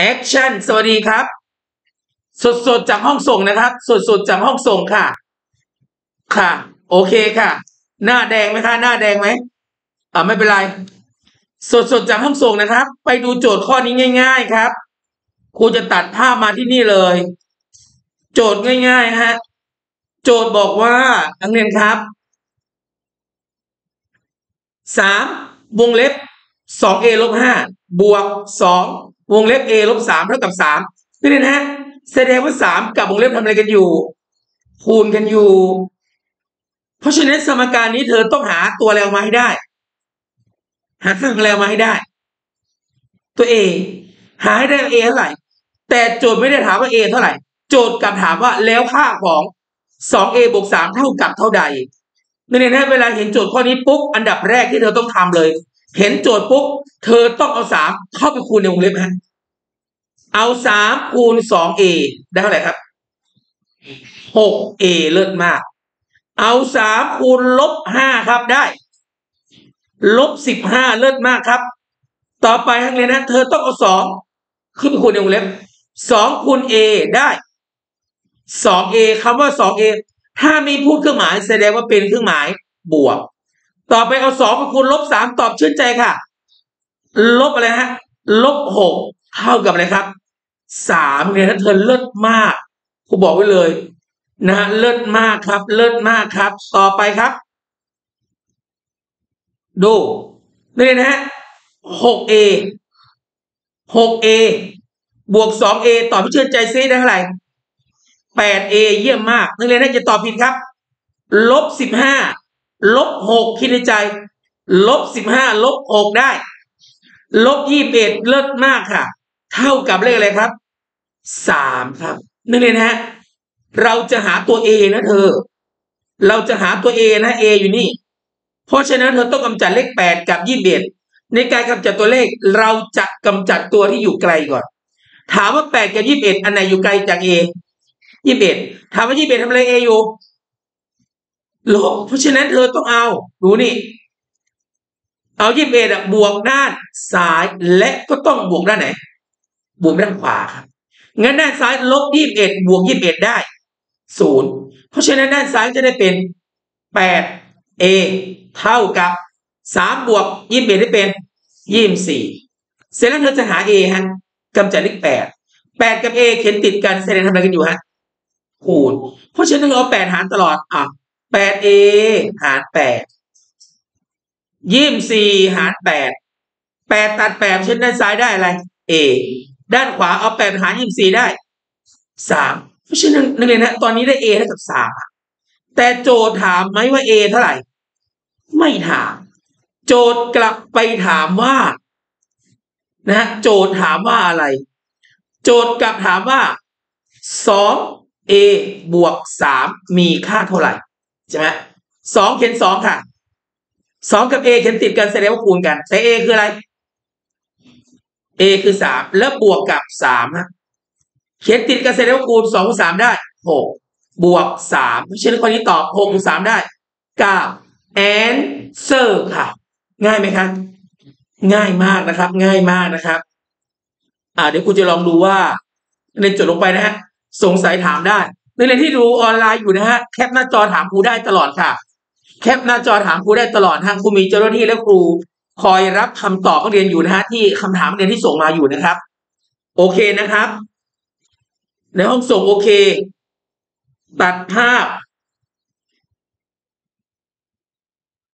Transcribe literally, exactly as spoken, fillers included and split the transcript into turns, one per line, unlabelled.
แอคชั่นสวัสดีครับสดๆจากห้องส่งนะครับสดๆจากห้องส่งค่ะค่ะโอเคค่ะหน้าแดงไหมคะหน้าแดงไหมอ่าไม่เป็นไรสดๆจากห้องส่งนะครับไปดูโจทย์ข้อนี้ง่ายๆครับครูจะตัดภาพมาที่นี่เลยโจทย์ง่ายๆฮะโจทย์บอกว่านักเรียนครับสามวงเล็บสองเอลบห้าบวกสองวงเล็บ a ลบสามเท่ากับสามนี่นะฮะแสดงว่าสามกับวงเล็บทำอะไรกันอยู่คูณกันอยู่เพราะฉะนั้นสมการนี้เธอต้องหาตัวอะไรออกมาให้ได้หาค่าของอะไรออกมาให้ได้ตัว a หาให้ได้ a เท่าไหร่แต่โจทย์ไม่ได้ถามว่า a เท่าไหร่โจทย์กลับถามว่าแล้วค่าของ สองเอ บวกสามเท่ากับเท่าใดนั่นเองนะเวลาเห็นโจทย์ข้อนี้ปุ๊บอันดับแรกที่เธอต้องทำเลยเห็นโจทย์ปุ๊บเธอต้องเอาสามเข้าไปคูณในวงเล็บฮะเอาสามคูณ สองเอ ได้เท่าไหร่ครับ หกเอ เลิศมากเอาสามคูณลบห้าครับได้ลบสิบห้าเลิศมากครับต่อไปทั้งเลยนะเธอต้องเอาสองขึ้นไปคูณในวงเล็บสองคูณ a ได้ สองเอ คำว่า สองเอ ถ้ามีพูดเครื่องหมายแสดงว่าเป็นเครื่องหมายบวกต่อไปเอาสองมาคูณลบสามตอบชื่นใจค่ะลบอะไรฮะลบหกเท่ากับอะไรครับสามเนี่ยนะเธอเลิศมากครูบอกไว้เลยนะฮะเลิศมากครับเลิศมากครับต่อไปครับดูนี่นะฮะ หกเอ หกเอ บวก สองเอ ตอบให้ชื่นใจซิได้เท่าไหร่ แปดเอ เยี่ยมมากนักเรียนน่าจะตอบผิดครับลบสิบห้าลบหกคิดในใจลบสิบห้าลบหกได้ลบยี่สิบเอ็ดเลิศมากค่ะเท่ากับเลขอะไรครับสามครับนักเรียนฮะเราจะหาตัว a นะเธอเราจะหาตัว a นะ a อยู่นี่เพราะฉะนั้นเธอต้องกำจัดเลขแปดกับยี่สิบเอ็ดในการกำจัดตัวเลขเราจะกำจัดตัวที่อยู่ไกลก่อนถามว่าแปดกับยี่สิบเอ็ดอันไหนอยู่ไกลจาก a ยี่สิบเอ็ดถามว่ายี่สิบเอ็ดทำอะไร a อยู่ลบเพราะฉะนั้นเธอต้องเอาดูนี่เอายี่สิบเอ็ดอ่ะบวกด้านซ้ายและก็ต้องบวกด้านไหนบวกด้านขวาครับงั้นด้านซ้ายลบยี่สิบเอ็ดบวกยี่สิบเอ็ดได้ศูนย์เพราะฉะนั้นด้านซ้ายจะได้เป็นแปดเอ เท่ากับสามบวกยี่สิบเอ็ดได้เป็นยี่สิบสี่เสร็จแล้วเธอจะหา a ฮะกำจัดเลขแปดแปดกับ a เขียนติดกันแสดงทำอะไรกันอยู่ฮะคูณเพราะฉะนั้นเราเอาแปดหารตลอดอ่ะแปดเอ หารแปดยี่สิบสี่หารแปดแปดตัดแปดเช่นด้านซ้ายได้อะไร a ด้านขวาเอาแปดหารยี่สิบสี่ได้สามเพราะฉะนั้นนักเรียนนะตอนนี้ได้ a เท่ากับสามแต่โจทย์ถามไหมว่า a เท่าไหร่ไม่ถามโจทย์กลับไปถามว่านะโจทย์ถามว่าอะไรโจทย์กลับถามว่าสองเอ บวกสามมีค่าเท่าไหร่ใช่ไหมสองเขียนสองค่ะสองกับ a เขียนติดกันแสดงว่าคูณกันแต่ a คืออะไร a คือสามแล้วบวกกับสามฮะเขียนติดกันแสดงว่าคูณสองคูณสามได้หกบวกสามเพราะฉะนั้นข้อนี้ตอบหกคูณสามได้เก้า answer ค่ะง่ายไหมครับง่ายมากนะครับง่ายมากนะครับอ่าเดี๋ยวครูจะลองดูว่าในจดลงไปนะฮะสงสัยถามได้นักเรียนที่ดูออนไลน์อยู่นะฮะแคปหน้าจอถามครูได้ตลอดค่ะแคปหน้าจอถามครูได้ตลอดทางครูมีเจ้าหน้าที่และครูคอยรับคำตอบนักเรียนอยู่นะฮะที่คำถามนักเรียนที่ส่งมาอยู่นะครับโอเคนะครับในห้องส่งโอเคตัดภาพ